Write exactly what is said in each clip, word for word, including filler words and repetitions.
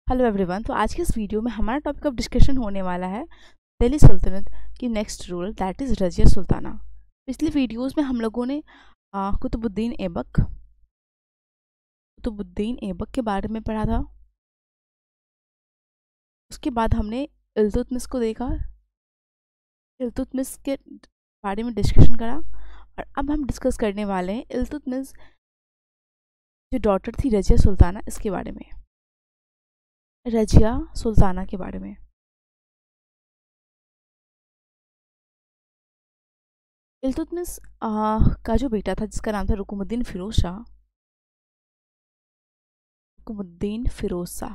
Hello everyone. तो आज के इस वीडियो में हमारा टॉपिक ऑफ डिस्कशन होने वाला है दिल्ली सुल्तनत की next ruler, that is Razia Sultana. पिछली वीडियोस में हम लोगों ने आ, कुतुबुद्दीन ऐबक कुतुबुद्दीन ऐबक के बारे में पढ़ा था। उसके बाद हमने इल्तुतमिश को देखा, इल्तुतमिश के बारे में डिस्कशन करा, और अब हम डिस्कस करने वाले हैं इल्तुतमिश जो डॉटर थी रजिया सुल्ताना, इसके बारे में, रजिया सुल्ताना के बारे में। इल्तुतमिश का जो बेटा था जिसका नाम था रुकुमुद्दीन फिरोज शाह, रुकुमुद्दीन फिरोज शाह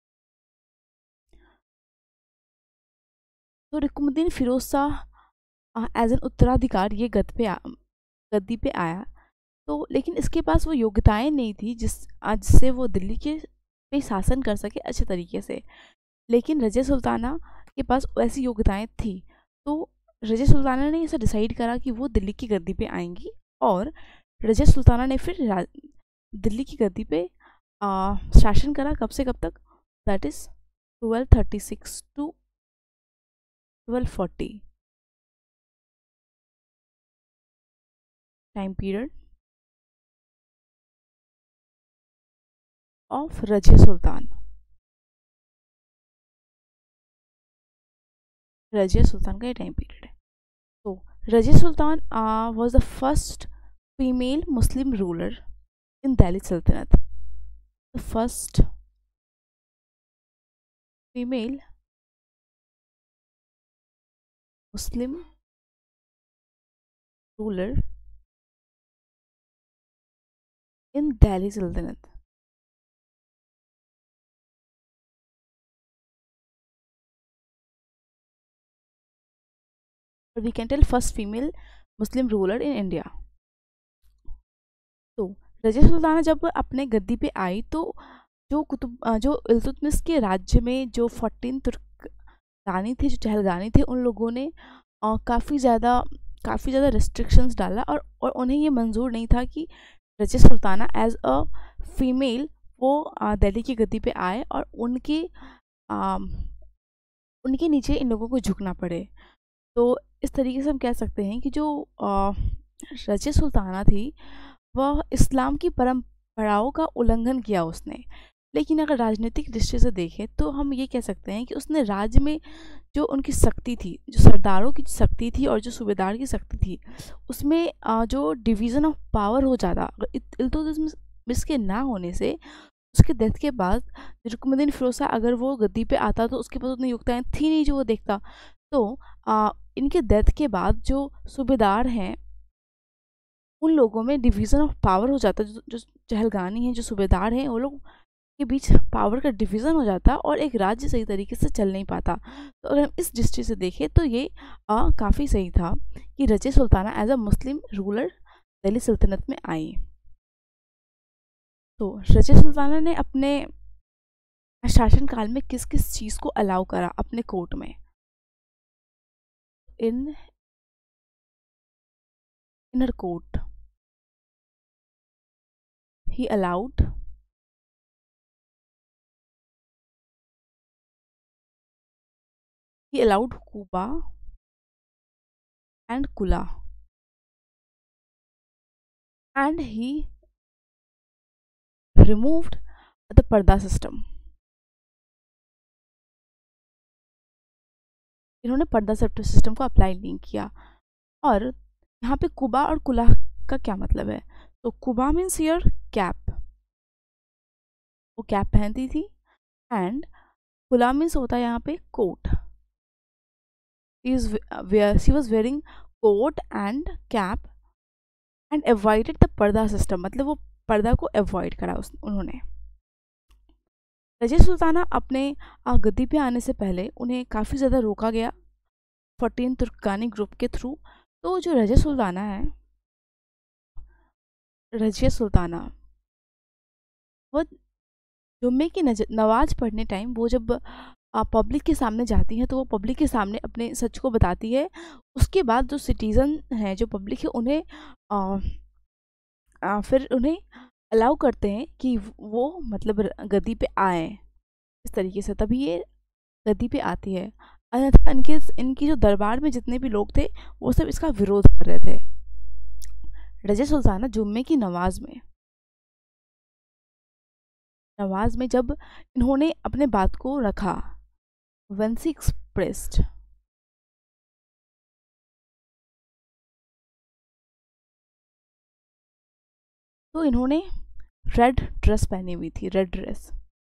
तो रुकुमुद्दीन फिरोज शाह एज एन उत्तराधिकार ये गद पे आ, गद्दी पे आया। तो लेकिन इसके पास वो योग्यताएं नहीं थी जिस जिससे वो दिल्ली के पे शासन कर सके अच्छे तरीके से। लेकिन रजिया सुल्ताना के पास ऐसी योग्यताएं थी, तो रजिया सुल्ताना ने ऐसा डिसाइड करा कि वो दिल्ली की गद्दी पे आएंगी, और रजिया सुल्ताना ने फिर दिल्ली की गद्दी पे आ, शासन करा। कब से कब तक? That is twelve thirty six to twelve forty time period of Razia Sultan Razia Sultan का ये टाइम पीरियड है। तो Razia Sultan was the first female Muslim ruler in Delhi सल्तनत, the first female Muslim ruler in Delhi सल्तनत। और we can tell first female Muslim ruler in India. तो रजिया सुल्ताना जब अपने गद्दी पे आई, तो जो कुतुब जो इल्तुतमिश के राज्य में जो फोर्टीन तुर्क रानी थे, जो चहलगानी थे, उन लोगों ने काफ़ी ज़्यादा काफ़ी ज़्यादा रिस्ट्रिक्शंस डाला, और और उन्हें ये मंजूर नहीं था कि Razia Sultana as a female वो दिल्ली की गद्दी पे आए और उनके आ, उनके नीचे इन लोगों को झुकना पड़े। तो इस तरीके से हम कह सकते हैं कि जो रजिया सुल्ताना थी वह इस्लाम की परंपराओं का उल्लंघन किया उसने। लेकिन अगर राजनीतिक दृष्टि से देखें तो हम ये कह सकते हैं कि उसने राज्य में जो उनकी शक्ति थी, जो सरदारों की शक्ति थी और जो सूबेदार की शक्ति थी, उसमें जो डिवीज़न ऑफ पावर हो जाता, इल्तुतमिश के ना होने से उसके डेथ के बाद रुकनुद्दीन फिरोज शाह अगर वो गद्दी पे आता तो उसके पास उतनी योग्यताएं थी नहीं जो वो देखता। तो आ, इनके डेथ के बाद जो सूबेदार हैं उन लोगों में डिवीज़न ऑफ पावर हो जाता, जो जो चहलगानी हैं, जो सूबेदार हैं, वो लोग के बीच पावर का डिवीज़न हो जाता और एक राज्य सही तरीके से चल नहीं पाता। तो अगर हम इस दृष्टि से देखें तो ये काफ़ी सही था कि Razia Sultana as a Muslim ruler Delhi सल्तनत में आई। तो रजिया सुल्ताना ने अपने शासनकाल में किस किस चीज़ को अलाउ करा अपने कोर्ट में? In in her court he allowed he allowed Kuba and Kula, and he removed the purdah system. इन्होंने पर्दा सिस्टम को अप्लाई नहीं किया। और यहाँ पे कुबा और कुला का क्या मतलब है? तो कुबा मीन्स योर कैप, वो कैप पहनती थी, एंड कुला मीन्स होता है यहाँ पे coat. She was wearing coat and cap and avoided the purdah system, मतलब वो पर्दा को अवॉइड करा उस उन्होंने। रजिया सुल्ताना अपने गद्दी पे आने से पहले उन्हें काफ़ी ज़्यादा रोका गया फोर्टीन तुर्कानी ग्रुप के थ्रू। तो जो रजिया सुल्ताना है, रजिया सुल्ताना वो जुम्मे की नमाज पढ़ने टाइम वो जब पब्लिक के सामने जाती हैं तो वो पब्लिक के सामने अपने सच को बताती है। उसके बाद जो सिटीज़न हैं, जो पब्लिक है, उन्हें आ, आ, फिर उन्हें अलाउ करते हैं कि वो मतलब गद्दी पे आए। इस तरीके से तभी ये गद्दी पे आती है। अन्यथा इनके इनकी जो दरबार में जितने भी लोग थे वो सब इसका विरोध कर रहे थे। रज़िया सुल्ताना जुम्मे की नमाज में नमाज में जब इन्होंने अपने बात को रखा, when she expressed, तो इन्होंने रेड ड्रेस पहनी हुई थी, रेड ड्रेस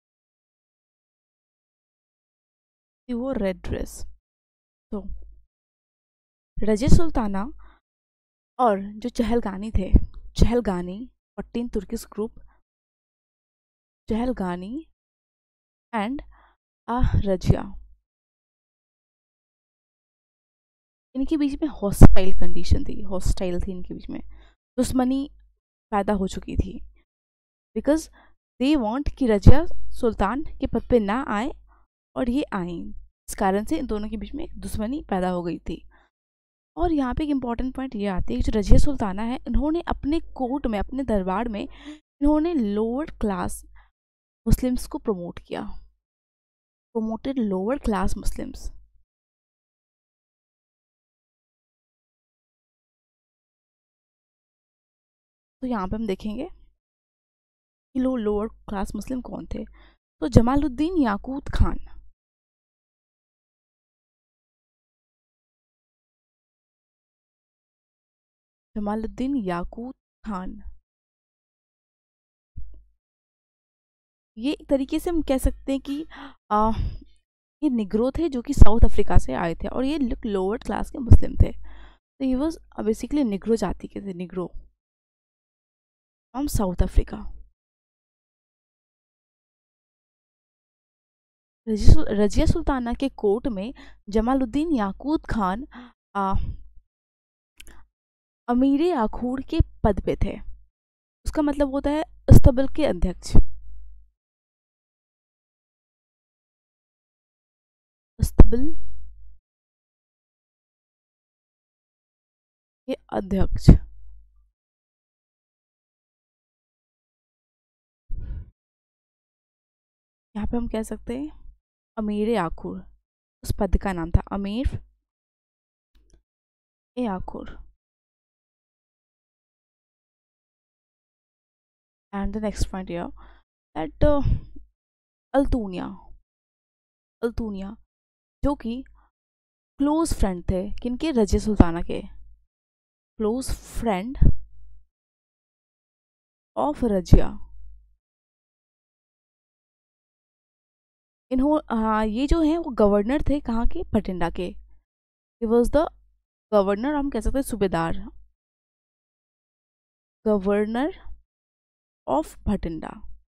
थी वो रेड ड्रेस। तो रज़िया सुल्ताना और जो चहलगानी थे, Chahalgani fourteen Turkish group, Chahalgani and ah Razia, इनके बीच में हॉस्टाइल कंडीशन थी, हॉस्टाइल थी इनके बीच में, दुश्मनी पैदा हो चुकी थी। बिकॉज दे वांट कि रजिया सुल्तान के पद पे ना आए और ये आए, इस कारण से इन दोनों के बीच में एक दुश्मनी पैदा हो गई थी। और यहाँ पे एक इम्पॉर्टेंट पॉइंट ये आती है कि जो रजिया सुल्ताना है, इन्होंने अपने कोर्ट में, अपने दरबार में इन्होंने लोअर क्लास मुस्लिम्स को प्रमोट किया, प्रमोटेड लोअर क्लास मुस्लिम्स। तो यहाँ पे हम देखेंगे कि लो लोअर क्लास मुस्लिम कौन थे। तो जमालुद्दीन याकूत खान, जमालुद्दीन याकूत खान, ये एक तरीके से हम कह सकते हैं कि आ, ये निग्रो थे जो कि साउथ अफ्रीका से आए थे और ये लोअर क्लास के मुस्लिम थे। तो ये वॉज बेसिकली निग्रो जाति के थे, Negro from South Africa. Razia Sultana के कोर्ट में जमालुद्दीन याकूत खान आ, अमीर आखूर के पद पे थे। उसका मतलब होता है अस्तबल के अध्यक्ष, अस्तबल के अध्यक्ष। यहाँ पे हम कह सकते हैं अमीर आखुर, उस पद का नाम था Amir e Akhur. And the next point here that Altunia, Altunia जो कि क्लोज फ्रेंड थे किनके, रजिया सुल्ताना के, क्लोज फ्रेंड ऑफ रजिया। इन्हों हाँ ये जो है वो गवर्नर थे कहाँ के, भटिंडा के। ही वॉज द गवर्नर, हम कह सकते हैं सूबेदार, गवर्नर ऑफ भटिंडा।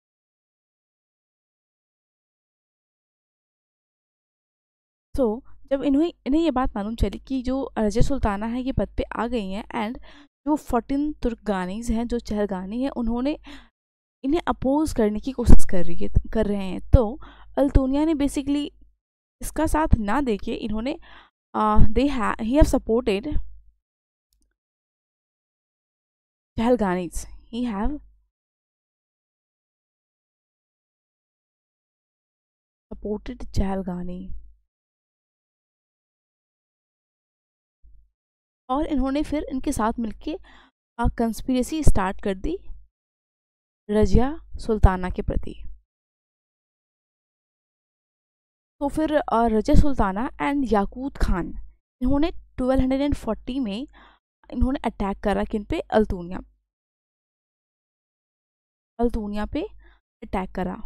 तो जब इन्हें इन्हें ये बात मालूम चली कि जो रजिया सुल्ताना है ये पद पे आ गई हैं एंड जो फोर्टीन तुर्कगानीज हैं, जो चहलगानी हैं, उन्होंने इन्हें अपोज करने की कोशिश कर रही है कर रहे हैं तो अल्तूनिया ने बेसिकली इसका साथ ना देके इन्होंने they he have supported Chahalganis, he have supported Chahalgani, और इन्होंने फिर इनके साथ मिलके कंस्पिरेसी स्टार्ट कर दी रजिया सुल्ताना के प्रति। तो फिर रजिया सुल्ताना एंड याकूत खान इन्होंने ट्वेल्व फोर्टी में इन्होंने अटैक करा किन पे, अल्तूनिया, अल्तूनिया पे अटैक करा।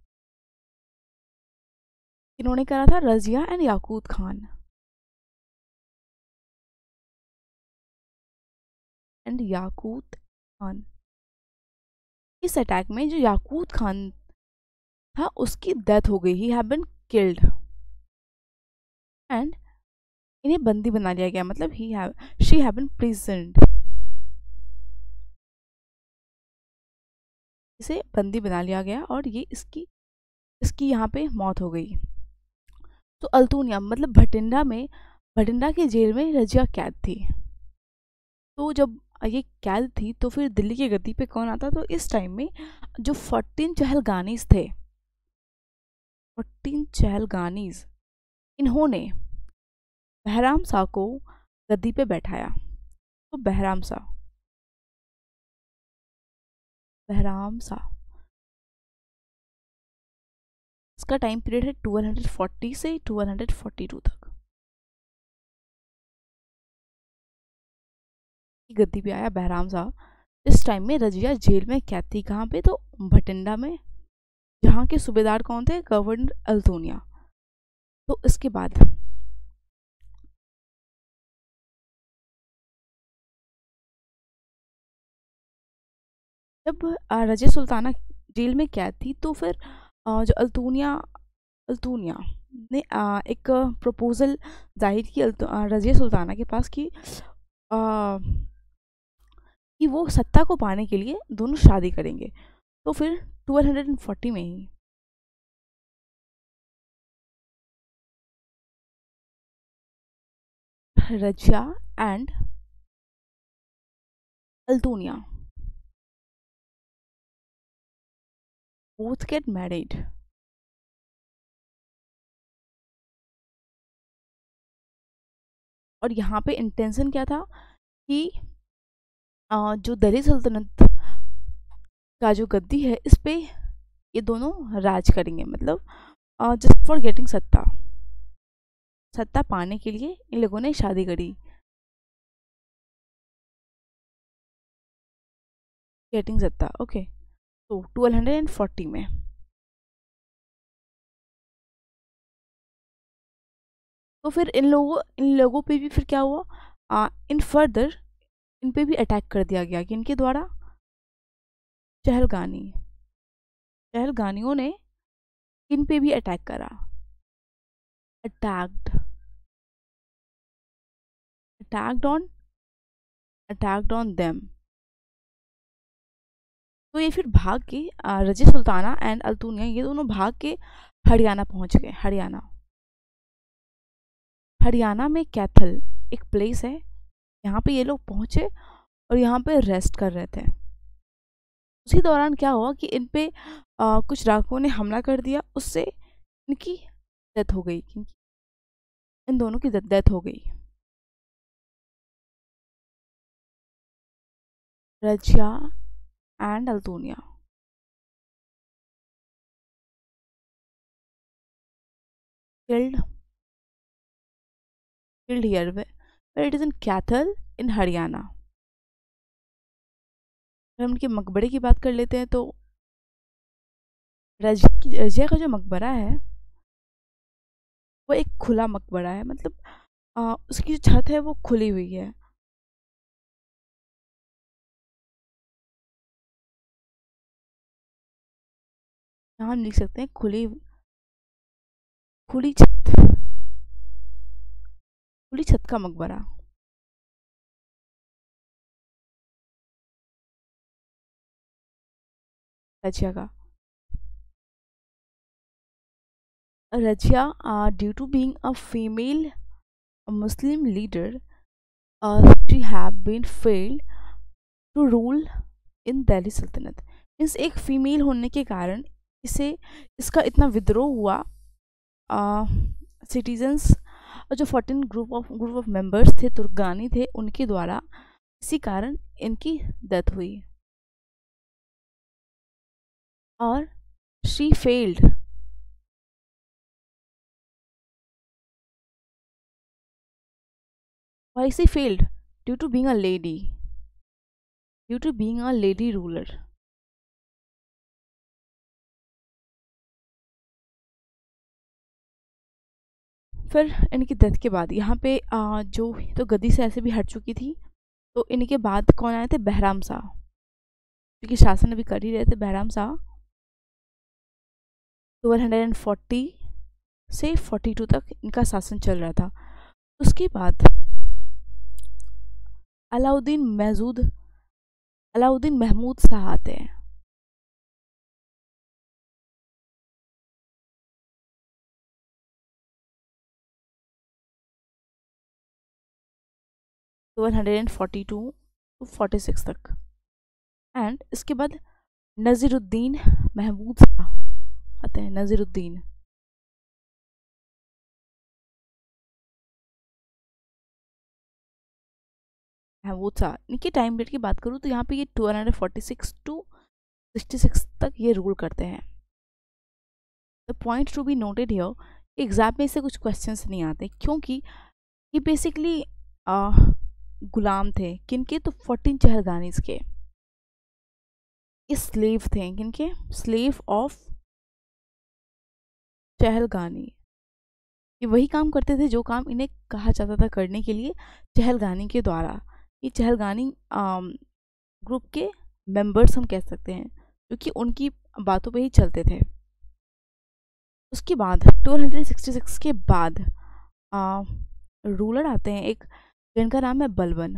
इन्होंने करा था रजिया एंड याकूत खान एंड याकूत खान। इस अटैक में जो याकूत खान था उसकी डेथ हो गई, he have been killed and इन्हें बंदी बना लिया गया, मतलब he have she have been prisoned, इसे बंदी बना लिया गया और ये इसकी इसकी यहाँ पे मौत हो गई। तो अल्तूनिया मतलब भटिंडा में, भटिंडा के जेल में रजिया कैद थी। तो जब ये कैद थी तो फिर दिल्ली की गद्दी पे कौन आता, तो इस टाइम में जो फोर्टीन चहलगानीज थे फोर्टीन चहलगानीज, इन्होंने बहराम शाह को गद्दी पे बैठाया। तो बहराम शाह, बहराम शाह इसका टाइम पीरियड है ट्वेल्व फोर्टी से ट्वेल्व फोर्टी टू तक। गद्दी पे आया बहराम शाह। इस टाइम में रजिया जेल में कैद थी। कहाँ पे? तो भटिंडा में, जहाँ के सूबेदार कौन थे? गवर्नर अल्तोनिया। तो इसके बाद जब रजिया सुल्ताना जेल में कैद थी तो फिर जो अल्तोनिया अल्तोनिया ने एक प्रपोजल जाहिर की रजिया सुल्ताना के पास कि आ, कि वो सत्ता को पाने के लिए दोनों शादी करेंगे। तो फिर ट्वेल्व फोर्टी में ही Razia and Altunia both get married। और यहाँ पे इंटेंशन क्या था कि जो दिल्ली सल्तनत का जो गद्दी है इस पे ये दोनों राज करेंगे, मतलब जस्ट फॉर गेटिंग सत्ता सत्ता पाने के लिए इन लोगों ने शादी करी। गेटिंग सत्ता, ओके। तो ट्वेल्व फोर्टी में तो फिर इन लोगों इन लोगों पे भी फिर क्या हुआ? आ, इन फर्दर इन पे भी अटैक कर दिया गया कि इनके द्वारा चहलगानी चहलगानियों ने इन पे भी अटैक करा। Attacked attacked on attacked on them. तो ये फिर भाग के रजिया सुल्ताना एंड अल्तुनिया ये दोनों भाग के हरियाणा पहुंच गए। हरियाणा हरियाणा में कैथल एक प्लेस है, यहाँ पे ये लोग पहुंचे और यहाँ पे रेस्ट कर रहे थे। उसी दौरान क्या हुआ कि इन पे आ, कुछ डाकुओं ने हमला कर दिया, उससे इनकी डेथ हो गई। इन दोनों की डेथ हो गई। Razia and Altunia killed killed here where it is in Kathal in Haryana. हम उनके मकबरे की बात कर लेते हैं तो रजिया रजिया का जो मकबरा है वो एक खुला मकबरा है, मतलब आ, उसकी जो छत है वो खुली हुई है। यहाँ हम लिख सकते हैं खुली खुली छत खुली छत का मकबरा। रजिया का Razia due to being a female Muslim leader, uh, she have been failed to rule in Delhi सल्तनत। मीन्स एक फीमेल होने के कारण इसे इसका इतना विद्रोह हुआ सिटीजन्स और जो fourteen group of group of members थे तुर्कगानी थे उनके द्वारा, इसी कारण इनकी डेथ हुई। और she failed Why she failed? Due to being a lady. Due to being a lady ruler. फिर इनकी डेथ के बाद यहाँ पे आ, जो तो गद्दी से ऐसे भी हट चुकी थी, तो इनके बाद कौन आए थे? बहराम शाह, क्योंकि शासन अभी कर ही रहे थे। बहराम शाह ट्वेल्व फोर्टी से फोर्टी टू तक इनका शासन चल रहा था। उसके बाद अलाउद्दीन महमूद अलाउद्दीन महमूद शाह आते हैं। Twelve forty two to forty six तक। एंड इसके बाद नज़ीरुद्दीन महमूद शाह आते हैं। नज़ीरुद्दीन महमूद शाह, इनके टाइम पीरियड की बात करूँ तो यहाँ पे ये twelve forty six to sixty six तक ये रूल करते हैं। The point to be noted here, exam में से कुछ क्वेश्चंस नहीं आते क्योंकि ये बेसिकली गुलाम थे किनके, तो फोर्टीन चहलगानीज के। ये स्लेव थे किनके, स्लेव ऑफ चहलगानी। ये वही काम करते थे जो काम इन्हें कहा जाता था करने के लिए चहलगानी के द्वारा। ये चहलगानी ग्रुप के मेंबर्स हम कह सकते हैं क्योंकि उनकी बातों पे ही चलते थे। उसके बाद ट्वेल्व सिक्सटी सिक्स के बाद रूलर आते हैं एक जिनका नाम है बलबन।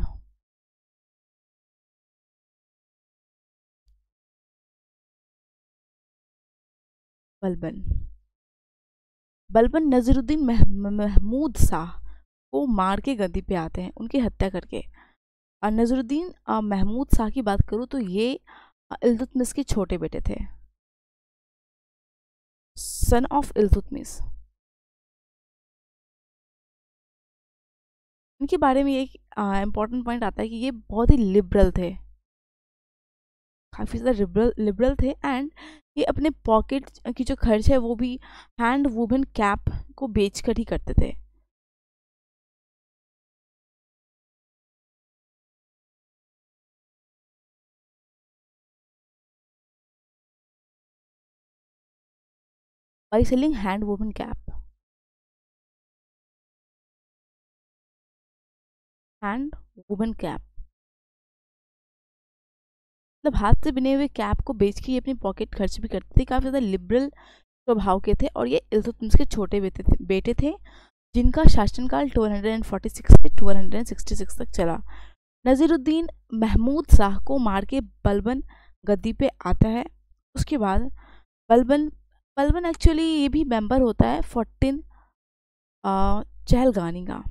बलबन बलबन नजरुद्दीन महमूद शाह को मार के गद्दी पे आते हैं, उनकी हत्या करके। और नजरुद्दीन महमूद शाह की बात करूँ तो ये इल्तुतमिश के छोटे बेटे थे, सन ऑफ इल्तुतमिश। इनके बारे में एक इम्पॉर्टेंट पॉइंट आता है कि ये बहुत ही लिबरल थे, काफ़ी ज़्यादा लिबरल लिबरल थे। एंड ये अपने पॉकेट की जो खर्च है वो भी हैंड वुवन कैप को बेचकर ही करते थे। By selling hand woven cap, hand woven cap मतलब हाथ से बने हुए कैप को बेच के ये अपनी पॉकेट खर्च भी करते थे। काफ़ी ज़्यादा लिबरल स्वभाव के थे और ये इल्तुतमिश के छोटे बेटे थे बेटे थे जिनका शासनकाल ट्वेल्व फोर्टी सिक्स से ट्वेल्व सिक्सटी सिक्स तक चला। नज़ीरुद्दीन महमूद शाह को मार के बलबन गद्दी पे आता है। उसके बाद बलबन बलबन एक्चुअली ये भी मेंबर होता है फोर्टीन चहलगानी का।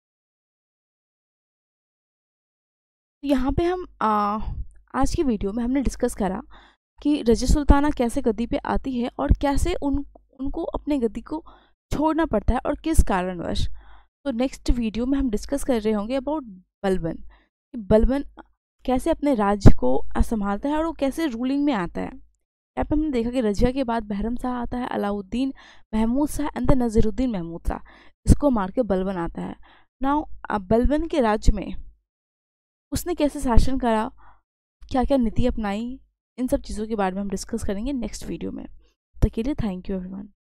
यहाँ पे हम आ, आज की वीडियो में हमने डिस्कस करा कि रज़िया सुल्ताना कैसे गद्दी पे आती है और कैसे उन उनको अपने गद्दी को छोड़ना पड़ता है और किस कारणवश। तो नेक्स्ट वीडियो में हम डिस्कस कर रहे होंगे अबाउट बलबन, कि बलबन कैसे अपने राज्य को संभालता है और वो कैसे रूलिंग में आता है। यहाँ पे हमने देखा कि रज़िया के बाद बहरम शाह आता है, अलाउद्दीन महमूद शाह एंड द नज़ीरुद्दीन महमूद शाह, इसको मार के बलबन आता है। नाउ बलबन के राज्य में उसने कैसे शासन करा, क्या क्या नीति अपनाई, इन सब चीज़ों के बारे में हम डिस्कस करेंगे नेक्स्ट वीडियो में। तब तक के लिए थैंक यू एवरीवन।